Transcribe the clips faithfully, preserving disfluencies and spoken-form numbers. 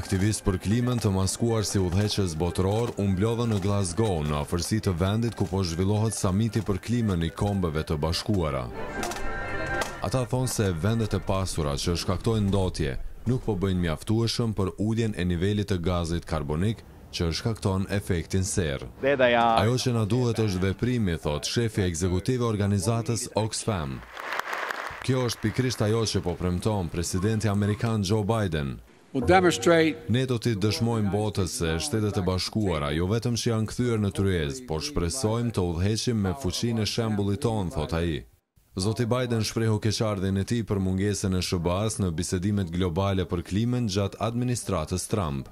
Aktivist për klimën të maskuar si udhëheqës botëror u mblodhën në Glasgow në afërsi të vendit ku po zhvillohet samiti për klimën i Kombeve të Bashkuara. Ata thonë se vendet e pasura që shkaktojnë ndotje nuk po bëjnë mjaftueshëm për uljen e nivelit të gazit karbonik që shkakton efektin serë. Ajo që na duhet është veprimi, thot shefi ekzekutiv i organizatës Oxfam. Kjo është pikrisht ajo që po premton presidenti amerikan Joe Biden. Ne do t'i dëshmojmë botës se Shtetet e Bashkuara jo vetëm që janë kthyer në tryezë, por shpresojmë të udhëheqim me fuqinë e shembullit tonë, thot ai. Zoti Biden shprehu keqardhjen e tij për mungesën e S B A-s në bisedimet globale për klimën gjatë administratës Trump.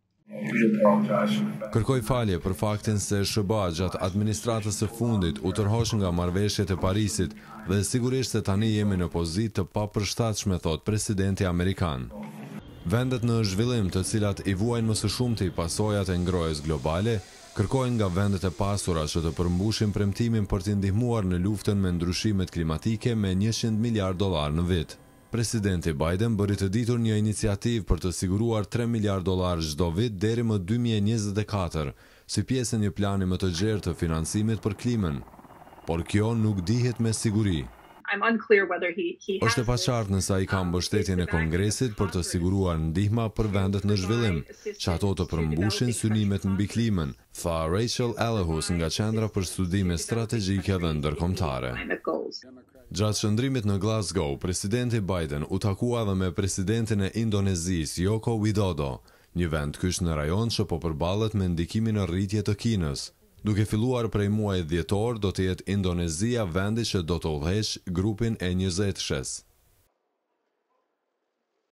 Kërkoi falje për faktin se S B A gjatë administratës së fundit u tërhoq nga marrëveshjet e Parisit dhe sigurisht se tani jemi në pozitë të papërshtatshme, thot presidenti amerikan. Vendet në zhvillim, të cilat i vuajnë më së shumti pasojat e ngrohjes globale, kërkojnë nga vendet e pasura që të përmbushin premtimin për t'i ndihmuar në luftën me ndryshimet klimatike me njëqind miliard dollar në vit. Presidenti Biden bëri të ditur një iniciativë për të siguruar tre miliard dollar çdo vit deri më dy mijë e njëzet e katër, si pjesë e një plani më të gjerë të financimit për klimën. Por kjo nuk dihet me siguri. Është e paqartë nëse ai ka mbështetjen e Kongresit për të siguruar ndihma për vendet në zhvillim, që ato të përmbushin synimet mbi klimën, tha Rachel Alehus nga Qendra për Studime Strategjike dhe Ndërkombëtare. Gjatë qëndrimit në Glasgow, presidenti Biden u takua edhe me presidentin e Indonezisë Joko Widodo, një vend kyç në rajon që po përballet me ndikimin e rritje të Kinës. Duke filluar prej muajit dhjetor, do të jetë Indonezia vendi që do të udhëheqë grupin e njëzet shes.